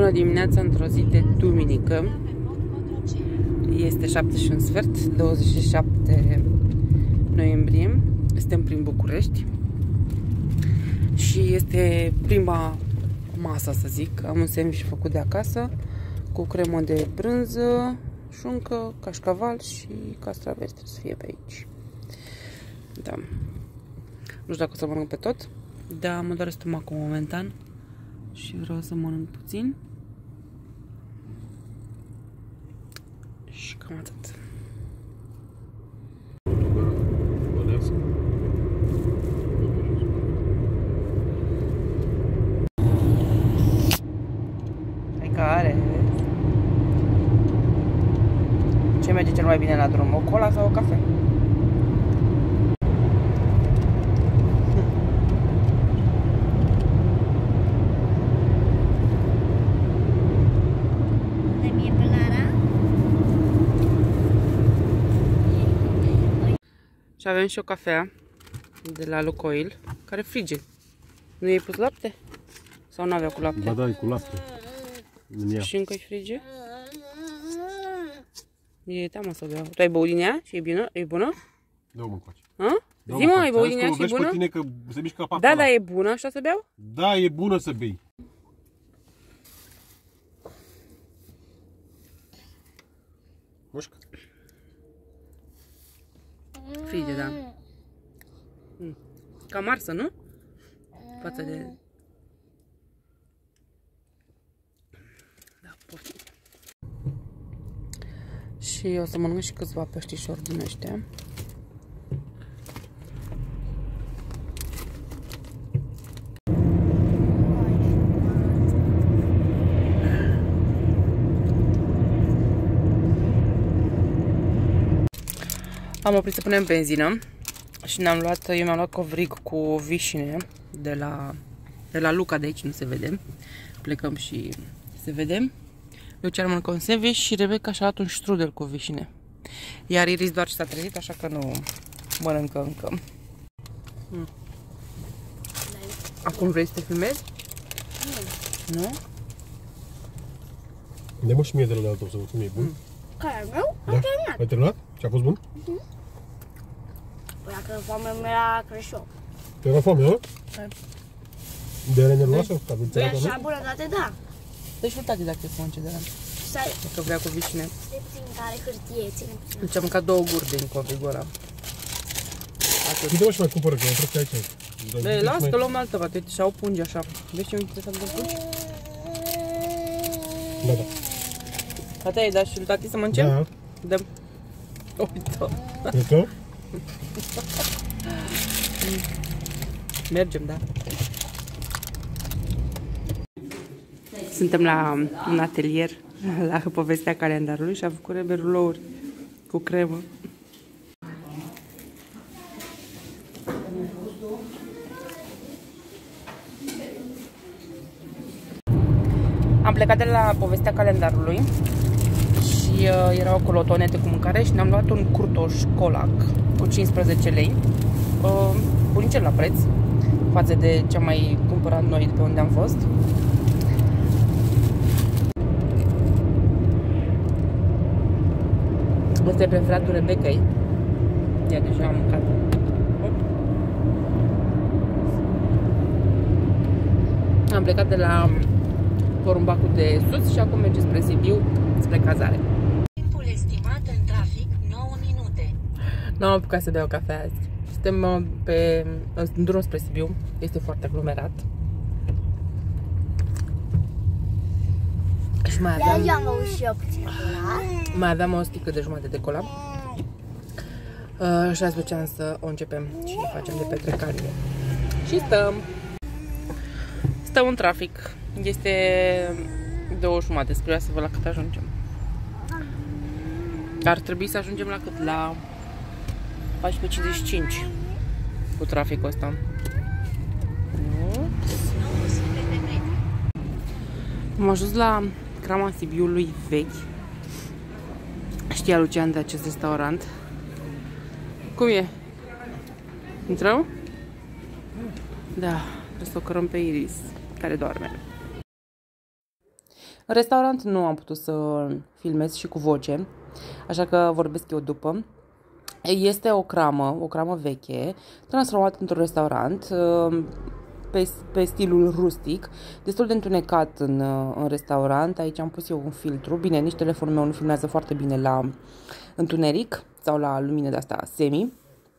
Bună dimineața într-o zi de duminică. Este 7:15, 27 noiembrie. Suntem prin București și este prima masă, să zic. Am un sandwich făcut de acasă cu cremă de brânză, șuncă, cașcaval și castraveți. Trebuie să fie pe aici. Da. Nu știu dacă o să mănânc pe tot, dar mă doare stomacul momentan și vreau să mănânc puțin. Și cam atât. Hai că are. Ce merge cel mai bine la drum? O cola sau o cafea? Și avem și o cafea de la Lukoil care frige. Nu i-ai pus lapte? Sau nu avea cu lapte? Ba da, e cu lapte. Și încă-i frige? E teamă să beau. Tu ai băut din ea și e bună? E bună? Dă-o mă încoace. Zi mă, ai băut din ea și e bună? Vezi pe tine că se mișcă apa. Da, da, e bună așa să beau? Da, e bună să bei. Mușcă. Frige, da. Cam arsă, nu? Față de... Da, poftim. Și o să mănânc și câțiva peștișori din ăștia. Am oprit să punem benzină și eu mi-am luat covrig cu vișine de la Luca, de aici nu se vede. Plecăm și se vede. Lucian mănâncă un sandwich și Rebecca și-a luat un strudel cu vișine. Iar Iris doar s-a trezit, așa că nu mănâncă încă. Acum vrei să te filmezi? Nu. Nu? Dă-mă și mie de la altul să văd cum e bun. Care al meu? Da? Am terminat. Ai terminat? Și a fost bun? Păi dacă foamea mea Crăciun. Te era foame, nu? Hai. De are nervoasă? Păi așa bunătate, da. Dă-și tati dacă e să mănânce de la. Stai. Dacă vrea cu vișine. Stai puțin care hârtie, ține puțin. Deci am mâncat 2 guri din covrigul ăla. Uite-mă și mai cumpără, că mă trec aici. Băi, las că luăm altă vată, uite, și-au pungi așa. Vezi ce mi trebuie să-mi pungi? Da, da. Tata, ai dat și lui tati să mâncem? Da. Dăm. Uite-o. Uite-o? Mergem, da. Suntem la un atelier, la povestea calendarului și a făcut Rebe rulouri cu cremă. Am plecat de la povestea calendarului și erau acolo tonete cu mâncare și ne-am luat un curtoș colac cu 15 lei. Bunicel la preț față de ce am mai cumpărat noi de pe unde am fost. Ăsta e preferatul Rebecca-i. Ia, deja am mâncat. Am plecat de la porumbacul de sus și acum mergem spre Sibiu, spre cazare. Timpul estimat în trafic 9 minute. N-am apucat să beau cafea azi. Suntem în drum spre Sibiu. Este foarte aglomerat. Și mai aveam... Ia am băut și eu puțin cola. Mai aveam o sticlă de jumătate de cola. Și azi făceam să o începem și facem de petrecare. Și stăm în trafic. Este 2:30. Sper să văd la cât ajungem. Ar trebui să ajungem la cât? La 14:55 cu traficul ăsta. Am ajuns la Crama Sibiului vechi. Știa Lucian de acest restaurant. Cum e? Intrăm? Da, trebuie să o cărăm pe Iris, care doarme. În restaurant nu am putut să filmez și cu voce, așa că vorbesc eu după. Este o cramă veche, transformată într-un restaurant pe stilul rustic, destul de întunecat în restaurant. Aici am pus eu un filtru. Bine, nici telefonul meu nu filmează foarte bine la întuneric sau la lumină de-asta semi.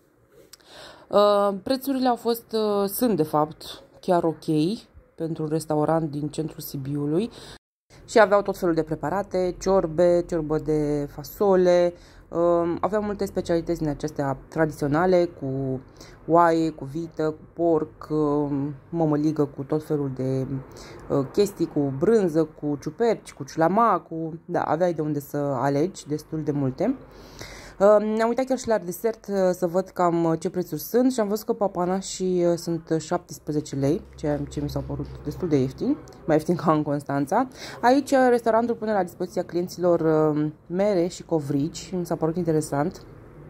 Prețurile sunt de fapt chiar ok pentru un restaurant din centrul Sibiului și aveau tot felul de preparate, ciorbă de fasole, aveau multe specialități din acestea tradiționale, cu oaie, cu vită, cu porc, mămăligă, cu tot felul de chestii, cu brânză, cu ciuperci, cu ciulama, da, aveai de unde să alegi, destul de multe. Ne-am uitat chiar și la desert să văd cam ce prețuri sunt și am văzut că papanașii sunt 17 lei, ceea ce mi s-au părut destul de ieftin, mai ieftin ca în Constanța. Aici restaurantul pune la dispoziția clienților mere și covrigi, mi s-a părut interesant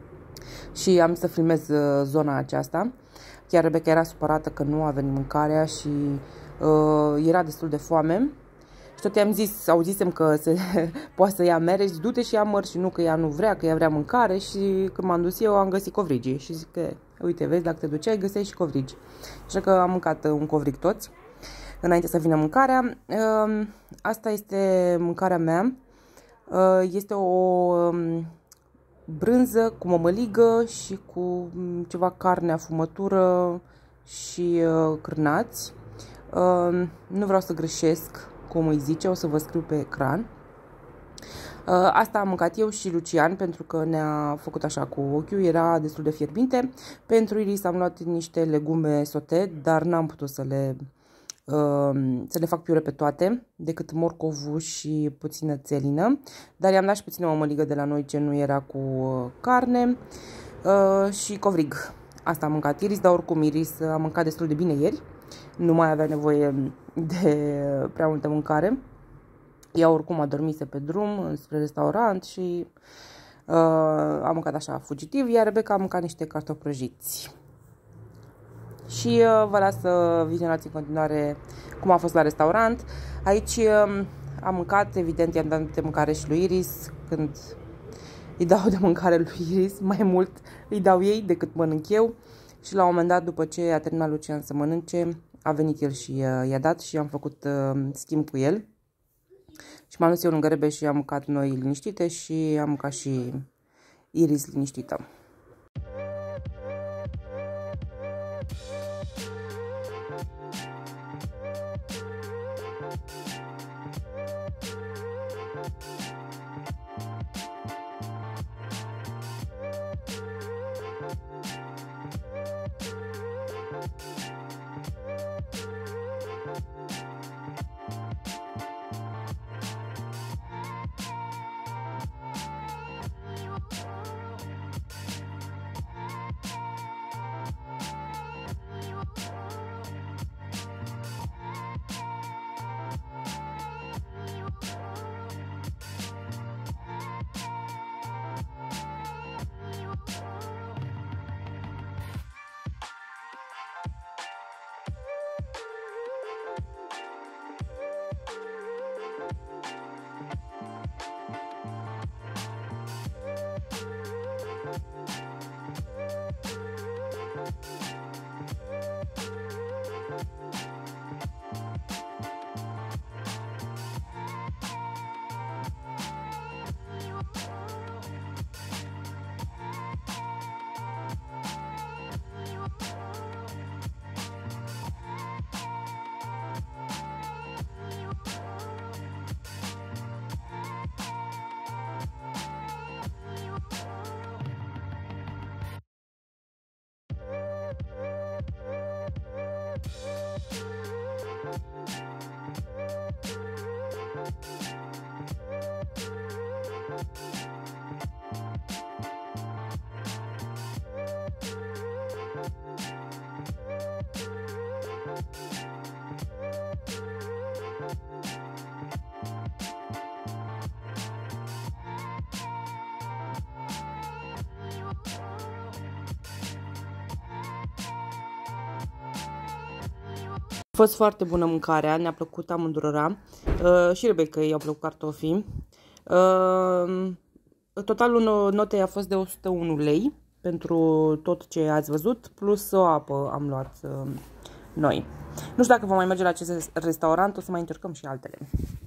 și am să filmez zona aceasta. Chiar Rebecca era supărată că nu a venit mâncarea și era destul de foame. Și tot i-am zis, auzisem că poate să ia mere și du-te și ia măr și nu că ea nu vrea, că ea vrea mâncare și când m-am dus eu am găsit covrigi și zic că, uite, vezi, dacă te duceai găseai și covrigi. Așa că am mâncat un covrig toți înainte să vină mâncarea. Asta este mâncarea mea. Este o brânză cu mămăligă și cu ceva carne afumătură și cârnați. Nu vreau să greșesc cum îi zice, o să vă scriu pe ecran. Asta am mâncat eu și Lucian pentru că ne-a făcut așa cu ochiul, era destul de fierbinte. Pentru Iris am luat niște legume sote, dar n-am putut să le fac piure pe toate, decât morcovul și puțină țelină. Dar i-am dat și puțină mămăligă de la noi ce nu era cu carne și covrig. Asta am mâncat Iris, dar oricum Iris a mâncat destul de bine ieri. Nu mai avea nevoie de prea multă mâncare. Ea oricum adormise pe drum spre restaurant și a mâncat așa fugitiv, iar Rebecca a mâncat niște cartofi prăjiți. Și vă las să vizionați în continuare cum a fost la restaurant. Aici am mâncat, evident i-am dat de mâncare și lui Iris. Când îi dau de mâncare lui Iris, mai mult îi dau ei decât mănânc eu. Și la un moment dat, după ce a terminat Lucian să mănânce, a venit el și i-a dat și am făcut schimb cu el. Și m-am dus eu lângă Rebe și am mâncat noi liniștite și am mâncat și Iris liniștită. fost foarte bună mâncarea, ne-a plăcut amândurora. Și Rebecca i-au plăcut cartofii. Totalul notei a fost de 101 lei pentru tot ce ați văzut, plus o apă am luat noi. Nu știu dacă vom mai merge la acest restaurant, o să mai încercăm și altele.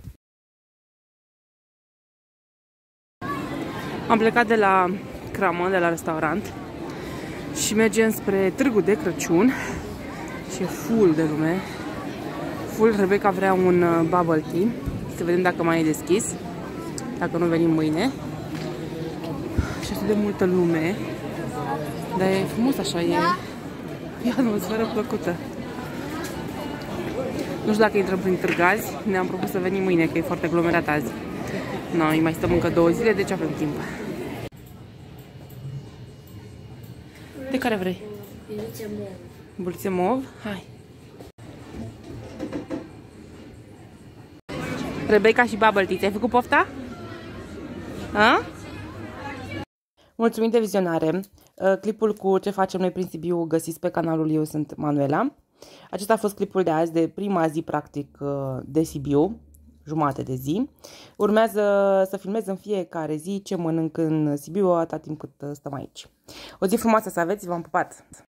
Am plecat de la cramă, de la restaurant și mergem spre Târgul de Crăciun și e full de lume. Full, Rebecca vrea un bubble tea. Să vedem dacă mai e deschis. Dacă nu, venim mâine. Și atât de multă lume. Dar e frumos așa, e atmosferă plăcută. Nu știu dacă intrăm prin târg azi. Ne-am propus să venim mâine, că e foarte aglomerat azi. Noi mai stăm încă 2 zile, deci avem timp. De care vrei? Bulițe mov. Hai. Rebecca și bubble tea, ți-ai făcut pofta? A? Mulțumim de vizionare. Clipul cu ce facem noi prin Sibiu găsiți pe canalul Eu Sunt Manuela. Acesta a fost clipul de azi, de prima zi practic de Sibiu, jumate de zi. Urmează să filmez în fiecare zi ce mănânc în Sibiu atâta timp cât stăm aici. O zi frumoasă să aveți, v-am pupat!